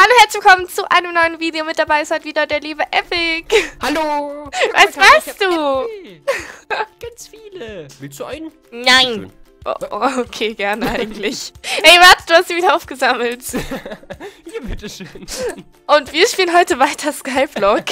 Hallo, herzlich willkommen zu einem neuen Video. Mit dabei ist heute wieder der liebe Epic. Hallo! Was machst du? Ganz viele. Willst du einen? Nein. Oh, okay, gerne eigentlich. Ey, warte, du hast sie wieder aufgesammelt. Hier, bitteschön. Und wir spielen heute weiter Skyblock.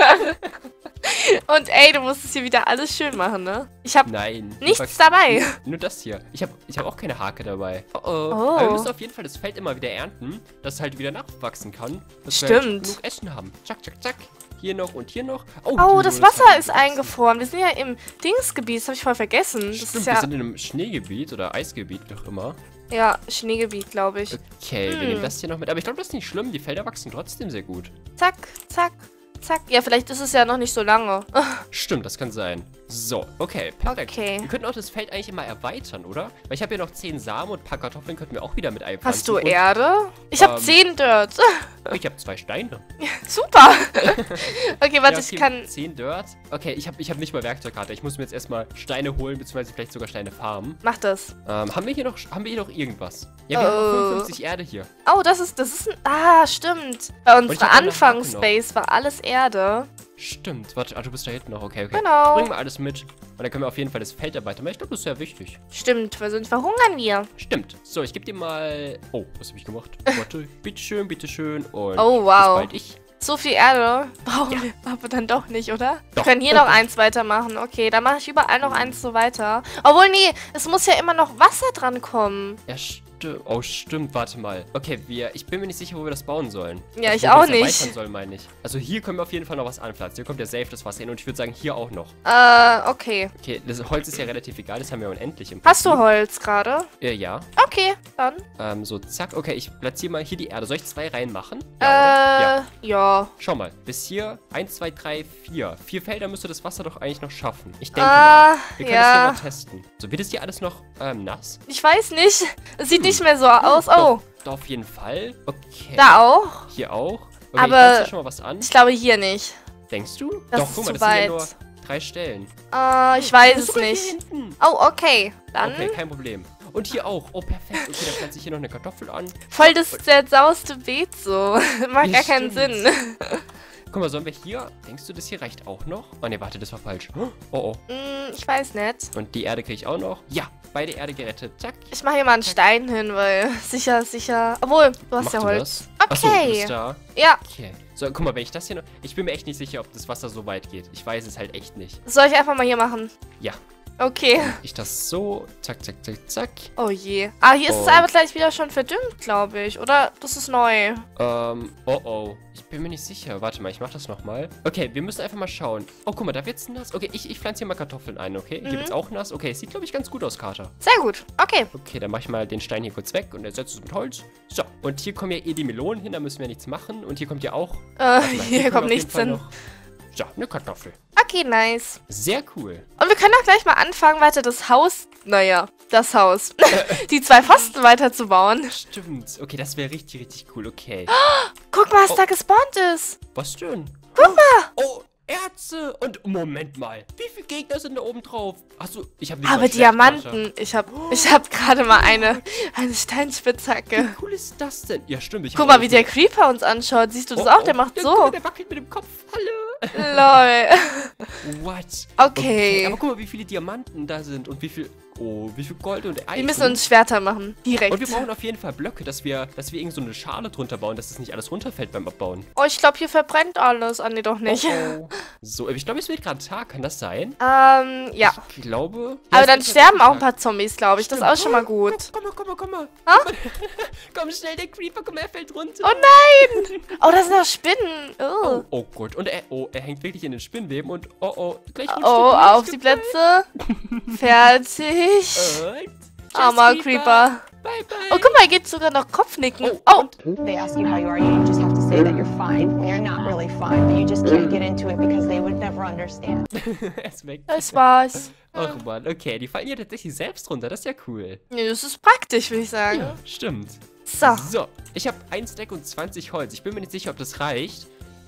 Und ey, du musst es hier wieder alles schön machen, ne? Ich hab nichts dabei. Nur das hier. Ich hab auch keine Hake dabei. Oh. Aber wir müssen auf jeden Fall das Feld immer wieder ernten, dass es halt wieder nachwachsen kann. Dass wir halt genug Essen haben. Zack, zack, zack. Hier noch und hier noch. Oh, das Wasser ist eingefroren. Wir sind ja im Dingsgebiet, das habe ich voll vergessen. Stimmt, das ist wir sind in einem Schneegebiet oder Eisgebiet, wie auch immer. Ja, Schneegebiet, glaube ich. Okay, wir nehmen das hier noch mit. Aber ich glaube, das ist nicht schlimm. Die Felder wachsen trotzdem sehr gut. Zack, zack, zack. Ja, vielleicht ist es ja noch nicht so lange. Stimmt, das kann sein. So, okay, perfekt. Okay. Wir könnten auch das Feld eigentlich immer erweitern, oder? Weil ich habe hier noch 10 Samen und ein paar Kartoffeln könnten wir auch wieder mit einpflanzen. Hast du Erde? Ich habe 10 Dirt. Ich habe 2 Steine. Super. Okay, warte, ich kann... 10 Dirt. Okay, ich hab nicht mal Werkzeugkarte. Ich muss mir jetzt erstmal Steine holen, beziehungsweise vielleicht sogar Steine farmen. Mach das. Haben wir hier noch irgendwas? Ja, wir haben noch 55 Erde hier. Oh, das ist ein... Ah, stimmt. Bei unserer Anfangsbase war alles Erde. Stimmt. Warte, du bist da hinten noch. Okay. Genau. Bringen wir alles mit. Und dann können wir auf jeden Fall das Feld erweitern. Aber ich glaube, das ist sehr wichtig. Stimmt, weil sonst verhungern wir. Stimmt. So, ich gebe dir mal... Oh, was habe ich gemacht? Warte. Bitteschön, bitteschön. Und oh, wow. bis bald ich. So viel Erde brauchen wir aber dann doch nicht, oder? Doch. Wir können hier noch eins weitermachen. Okay, dann mache ich überall noch eins so weiter. Obwohl, nee, es muss ja immer noch Wasser dran kommen. Ja, oh, stimmt. Warte mal. Okay, ich bin mir nicht sicher, wo wir das bauen sollen. Ja, also, ich auch nicht. Erweitern sollen, meine ich. Also hier können wir auf jeden Fall noch was anpflanzen. Hier kommt ja safe das Wasser hin und ich würde sagen, hier auch noch. Okay. Okay, das Holz ist ja relativ egal. Das haben wir unendlich im Prinzip. Hast du Holz gerade? Ja. Okay, dann. So, zack. Okay, ich platziere mal hier die Erde. Soll ich 2 reinmachen? Ja. Schau mal. Bis hier 1, 2, 3, 4. 4 Felder müsste das Wasser doch eigentlich noch schaffen. Ich denke mal. Wir können das hier mal testen. So, wird es hier alles noch nass? Ich weiß nicht. Es sieht nicht mehr so aus. Oh. Doch, auf jeden Fall. Okay. Da auch? Hier auch. Okay, aber ich schon mal was an. Ich glaube hier nicht. Denkst du? Das doch, ist guck mal, zu das weit. sind ja nur 3 Stellen. Ich weiß es nicht. Oh, okay. Dann. Okay, kein Problem. Und hier auch. Oh, perfekt. Okay, dann pflanze ich hier noch eine Kartoffel an. Voll das zerzauste Beet so. Macht gar keinen Sinn. Guck mal, sollen wir hier... Denkst du, das hier reicht auch noch? Oh, ne, warte, das war falsch. Oh. Ich weiß nicht. Und die Erde kriege ich auch noch. Ja, beide Erde gerettet. Zack. Ich mache hier mal einen Stein hin, weil sicher. Obwohl, du hast ja Holz. Okay. Achso, du bist da. Ja. Okay. So, guck mal, wenn ich das hier noch... Ich bin mir echt nicht sicher, ob das Wasser so weit geht. Ich weiß es halt echt nicht. Soll ich einfach mal hier machen? Ja. Okay. Ich das so, zack, zack, zack, zack. Oh je. Ah, hier ist es aber gleich wieder schon verdünnt, glaube ich. Oder? Das ist neu. Oh. Ich bin mir nicht sicher. Warte mal, ich mach das nochmal. Okay, wir müssen einfach mal schauen. Oh, guck mal, da wird's nass. Okay, ich pflanze hier mal Kartoffeln ein, okay? Hier wird's auch nass. Okay, es sieht, glaube ich, ganz gut aus, Carter. Sehr gut. Okay. Okay, dann mach ich mal den Stein hier kurz weg und ersetze es mit Holz. So, und hier kommen ja eh die Melonen hin, da müssen wir nichts machen. Und hier kommt ja auch... hier kommt nichts hin. So, eine Kartoffel. Okay, nice. Sehr cool. Und wir können auch gleich mal anfangen, weiter das Haus, die 2 Pfosten weiterzubauen. Stimmt. Okay, das wäre richtig, richtig cool. Okay. Guck mal, was da gespawnt ist. Was denn? Guck mal. Oh, Erze. Und Moment mal. Wie viele Gegner sind da oben drauf? Achso, ich habe aber Diamanten. Ich hab gerade mal eine Steinspitzhacke. Wie cool ist das denn? Ja, stimmt. Guck mal, wie der Creeper uns anschaut. Siehst du das auch? Der macht so. Der wackelt mit dem Kopf. Hallo. Lol. What? Okay. Aber guck mal, wie viele Diamanten da sind und wie viel Gold und Eisen. Wir müssen uns Schwerter machen. Direkt. Und wir brauchen auf jeden Fall Blöcke, dass wir irgend so eine Schale drunter bauen, dass das nicht alles runterfällt beim Abbauen. Oh, ich glaube, hier verbrennt alles. Ah, nee, doch nicht. Oh. So, ich glaube, es wird gerade Tag. Kann das sein? Ja. Ich glaube... Aber dann sterben auch ein paar Zombies, glaube ich. Stimmt. Das ist auch schon mal gut. Komm mal. Komm schnell, der Creeper, komm, er fällt runter. Oh nein! Oh, das sind noch Spinnen. Oh Gott. Und er hängt wirklich in den Spinnweben und gleich auf die Plätze. Fertig. Armer Creeper. Bye. Oh, guck mal, er geht sogar noch Kopfnicken. Oh. They ask you how you are, you just have to say that you're fine. When you're not really fine, but you just can't get into it because they would never understand. Er ist weg. Das war's. Ach man, okay, die fallen ja tatsächlich selbst runter, das ist ja cool. Nee, das ist praktisch, würde ich sagen. Ja, stimmt. So. So, ich habe 1 Stack und 20 Holz. Ich bin mir nicht sicher, ob das reicht. Ich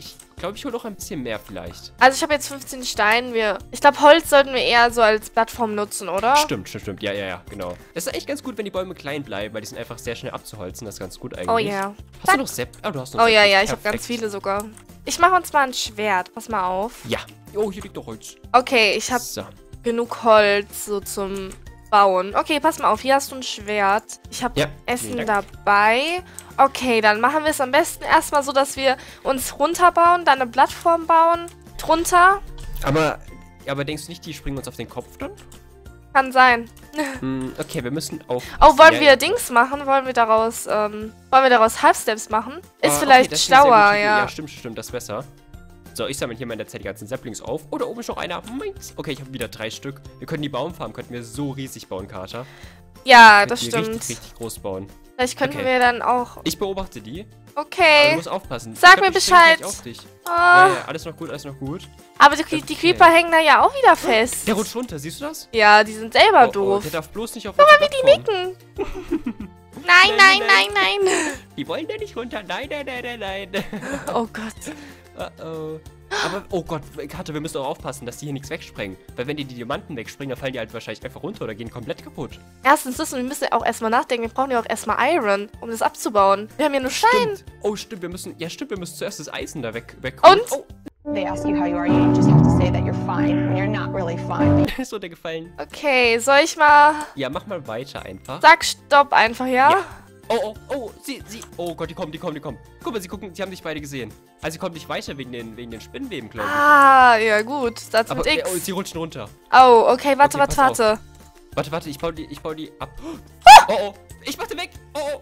glaube, ich hole noch ein bisschen mehr vielleicht. Also ich habe jetzt 15 Steine. Ich glaube, Holz sollten wir eher so als Plattform nutzen, oder? Stimmt. Ja, genau. Es ist echt ganz gut, wenn die Bäume klein bleiben, weil die sind einfach sehr schnell abzuholzen. Das ist ganz gut eigentlich. Oh ja. Hast du noch Sepp? Ah, du hast noch Oh Sepp. ja, ich habe Perfekt. ganz viele sogar. Ich mache uns mal ein Schwert. Pass mal auf. Ja. Oh, hier liegt doch Holz. Okay, ich habe So. genug Holz so zum Bauen. Okay, pass mal auf. Hier hast du ein Schwert. Ich habe Ja, Essen vielen Dank. dabei. Okay, dann machen wir es am besten erstmal so, dass wir uns runterbauen, dann eine Plattform bauen. Drunter. Aber denkst du nicht, die springen uns auf den Kopf dann? Kann sein. Okay, wir müssen auf... Oh, wollen Ja, wir Dings machen? Wollen wir daraus Half-Steps machen? Ist okay, vielleicht das ist eine sehr schlauer, gute Idee. ja. Ja, stimmt, das ist besser. So, ich sammle hier mal in der Zeit die ganzen Saplings auf. Oh, da oben ist noch einer. Meins. Okay, ich habe wieder 3 Stück. Wir können die Baumfarm, könnten wir so riesig bauen, Carter. Ja, das Die stimmt. richtig groß bauen. Vielleicht könnten Okay. wir dann auch... Ich beobachte die. Aber du Okay. musst aufpassen. Sag Ich glaub, mir die springen Bescheid. gleich auf dich. Ah, Ja, alles noch gut, alles noch gut. aber die Okay. Creeper hängen da ja auch wieder fest. Der rutscht runter, siehst du das? Ja, die sind selber Oh, doof. der darf bloß nicht auf unsere Plattform. Nicken. Nein, Nein, nein, nein, nein. Die wollen da nicht runter. Nein. Oh Gott. Oh. Aber, oh Gott, Karte, wir müssen auch aufpassen, dass die hier nichts wegsprengen. Weil wenn die Diamanten wegspringen, dann fallen die halt wahrscheinlich einfach runter oder gehen komplett kaputt. Erstens das, und wir müssen ja auch erstmal nachdenken. Wir brauchen ja auch erstmal Iron, um das abzubauen. Wir haben ja nur Stein. Stimmt. Oh, stimmt, wir müssen zuerst das Eisen da wegholen. Und? Oh, They ask you how you are, you just have to say that you're fine when you're not really fine. ist runtergefallen. Okay, soll ich mal... Ja, mach mal weiter einfach. Sag Stopp einfach, ja? Ja. Oh, sie. Oh Gott, die kommen. Guck mal, sie haben dich beide gesehen. Also sie kommen nicht weiter wegen den Spinnenweben, glaube ich. Ah, ja gut. Satz Aber mit X. sie rutschen runter. Oh, okay, warte. pass Warte, ich baue die ab. Oh, ich mach den weg. Oh.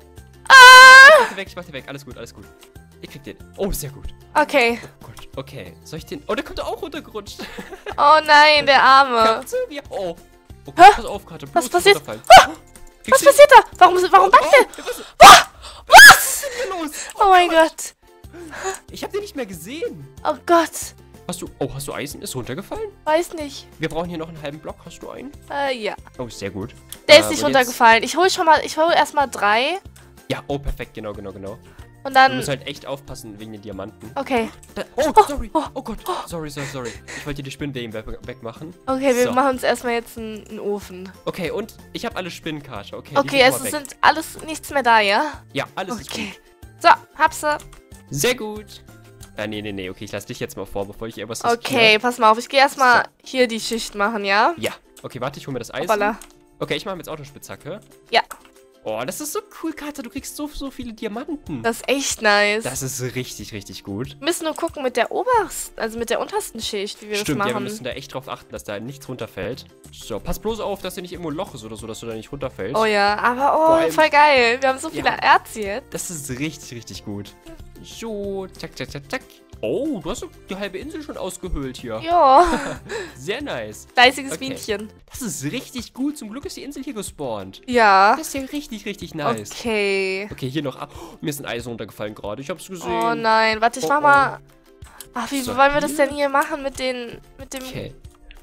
Ich mach den weg. Alles gut. Ich krieg den. Oh, sehr gut. Okay. Gut, okay. Soll ich den... Oh, der kommt da auch runtergerutscht. Oh nein, der Arme. Katze, wie... Oh. Oh Gott, pass auf, Karte. Was passiert? Was Was passiert da? Warum backt der? Was ist denn los? Oh mein Gott. Ich hab den nicht mehr gesehen. Oh Gott. Hast du Eisen? Ist runtergefallen? Weiß nicht. Wir brauchen hier noch einen halben Block. Hast du einen? Ja. Oh, sehr gut. Der ist nicht und runtergefallen. Ich hole erstmal 3. Ja, oh, perfekt. Genau. Und Wir dann... müssen halt echt aufpassen wegen den Diamanten. Okay. Oh, sorry. Oh Gott. Sorry. Ich wollte dir die Spinnenweben wegmachen. Okay, wir So. machen uns erstmal jetzt einen Ofen. Okay, und ich habe alle Spinnenkarte. Okay, die Okay, sind es schon mal weg. sind alles nichts mehr da, ja? Ja, alles ist gut. Okay. So, hab's. Sehr gut. Nee. Okay, ich lasse dich jetzt mal vor, bevor ich irgendwas Okay, pass mal auf. Ich gehe erstmal hier die Schicht machen, ja? Ja. Okay, warte, ich hole mir das Eisen. Hoppala. Okay, ich mache mir jetzt auch eine Spitzhacke. Ja, Oh, das ist so cool, Katja. Du kriegst so viele Diamanten. das ist echt nice. Das ist richtig gut. Wir müssen nur gucken mit der untersten Schicht, wie wir Stimmt, das ja, wir machen. müssen da echt drauf achten, dass da nichts runterfällt. So, pass bloß auf, dass hier nicht irgendwo ein Loch ist oder so, dass du da nicht runterfällst. Oh ja, aber Vor allem- voll geil. Wir haben so viele Ja. Erz jetzt. Das ist richtig gut. So, zack. Oh, du hast doch die halbe Insel schon ausgehöhlt hier. Ja, Sehr nice. fleißiges Okay. Bienchen. Das ist richtig gut. Zum Glück ist die Insel hier gespawnt. Ja. Das ist ja richtig nice. Okay. Okay, hier noch. Oh, mir ist ein Eisen runtergefallen gerade. Ich hab's gesehen. Oh nein, warte, ich Oh, mach oh. mal... Ach, wie So, wollen wir das hier. denn hier machen mit dem... Okay.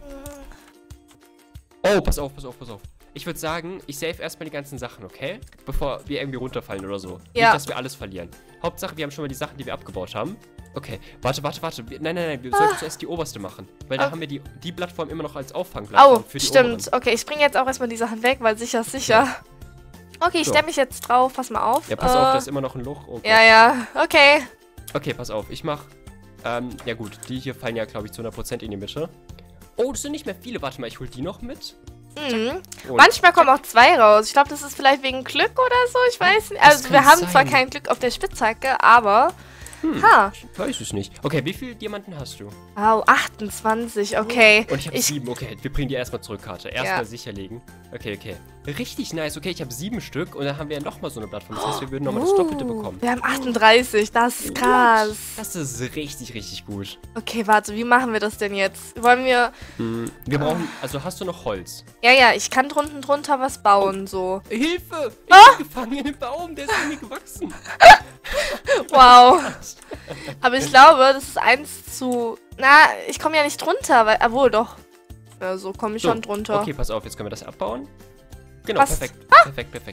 Oh, pass auf. Ich würde sagen, ich save erstmal die ganzen Sachen, okay? Bevor wir irgendwie runterfallen oder so. Ja. Nicht, dass wir alles verlieren. Hauptsache, wir haben schon mal die Sachen, die wir abgebaut haben. Okay, warte. Nein. Wir sollten zuerst die oberste machen. Weil da haben wir die Plattform immer noch als Auffangplattform Oh, für die stimmt. oberen. Okay, ich bringe jetzt auch erstmal die Sachen weg, weil sicher ist sicher. Okay, ich So. stelle mich jetzt drauf. Pass mal auf. Ja, pass auf, da ist immer noch ein Loch. Oh Gott. Ja. Okay. Okay, pass auf. Ich mach... ja gut, die hier fallen ja, glaube ich, zu 100% in die Mitte. Oh, das sind nicht mehr viele. Warte mal, ich hol die noch mit. Mhm. Und Manchmal kommen auch 2 raus. Ich glaube, das ist vielleicht wegen Glück oder so. Ich weiß nicht. Also, kann wir haben zwar sein. kein Glück auf der Spitzhacke, aber... Ha. Ich weiß es nicht. Okay, wie viele Diamanten hast du? Wow, 28. Okay. Und ich habe 7. Okay, wir bringen die erstmal zurück, Karte. Erstmal Ja. sicherlegen. Okay. Richtig nice. Okay, ich habe 7 Stück und dann haben wir ja nochmal so eine Plattform. Das heißt, wir würden nochmal das Doppelte bekommen. Wir haben 38. Das ist krass. Das ist richtig gut. Okay, warte. Wie machen wir das denn jetzt? Wollen wir... Wir brauchen... Also, hast du noch Holz? Ja, ich kann drunter was bauen, so. Hilfe! Ich bin gefangen in dem Baum. Der ist in mir gewachsen. Wow. Aber ich glaube, das ist 1 zu... Na, ich komme ja nicht drunter, weil... Obwohl, doch. Ja, so komme ich schon drunter. Okay, pass auf. Jetzt können wir das abbauen. Genau, Was? perfekt. Perfekt.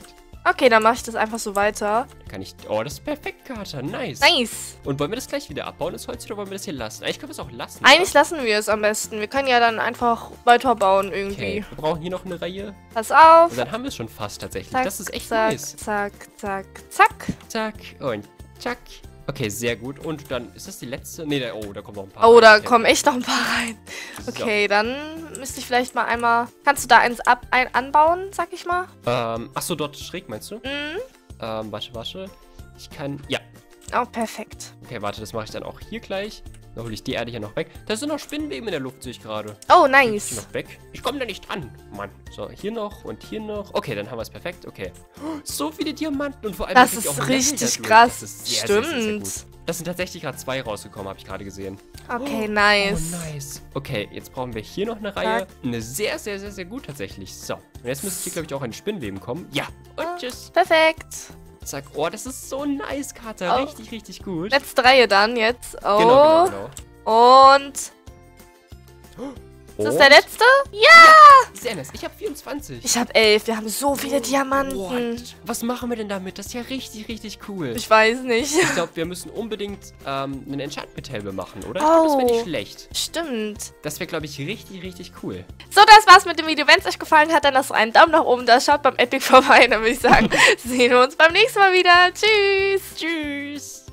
Okay, dann mache ich das einfach so weiter. Dann kann ich... Oh, das ist perfekt, Carter. Nice. Nice. Und wollen wir das gleich wieder abbauen, das Holz, oder wollen wir das hier lassen? Eigentlich können wir es auch lassen. Eigentlich lassen wir es am besten. Wir können ja dann einfach weiterbauen irgendwie. Okay, wir brauchen hier noch eine Reihe. Pass auf. Und dann haben wir es schon fast tatsächlich. Zack, Das ist echt zack, nice. zack, zack, zack. Zack und zack. Okay, sehr gut. Und dann, ist das die letzte? Nee, da kommen noch ein paar. Oh, da Okay. kommen echt noch ein paar rein. Okay, dann müsste ich vielleicht mal einmal... Kannst du da anbauen, sag ich mal? Achso, dort schräg, meinst du? Mhm. Warte. Ich kann... Ja. Oh, perfekt. Okay, warte, das mache ich dann auch hier gleich. Dann hole ich die Erde hier noch weg. Da sind noch Spinnweben in der Luft, sehe ich gerade. Oh, Die nice. noch weg. Ich komme da nicht dran. Mann. So, hier noch und hier noch. Okay, dann haben wir es perfekt. Okay. So viele Diamanten und vor allem... Das wirklich ist auch richtig Nether durch. krass. Das ist sehr, Stimmt. sehr, sehr, sehr gut. Das sind tatsächlich gerade 2 rausgekommen, habe ich gerade gesehen. Okay, Oh, nice. nice. Okay, jetzt brauchen wir hier noch eine Reihe. Eine sehr, sehr, sehr, sehr gut tatsächlich. So. Und jetzt müsste hier, glaube ich, auch ein Spinnweben kommen. Ja. Und tschüss. Perfekt. Zack. Oh, das ist so nice, Carter. Oh. Richtig, richtig gut. Letzte Reihe dann jetzt. Oh. Genau. Und... Ist das der letzte? Ja! Sehr nice. Ich habe 24. Ich habe 11. Wir haben so viele Diamanten. What? Was machen wir denn damit? Das ist ja richtig, richtig cool. Ich weiß nicht. Ich glaube, wir müssen unbedingt einen Enchantment-Table machen, oder? Ich glaub, das wäre nicht schlecht. Stimmt. Das wäre, glaube ich, richtig, richtig cool. So, das war's mit dem Video. Wenn es euch gefallen hat, dann lasst einen Daumen nach oben da. Schaut beim Epic vorbei. Dann würde ich sagen, sehen wir uns beim nächsten Mal wieder. Tschüss. Tschüss.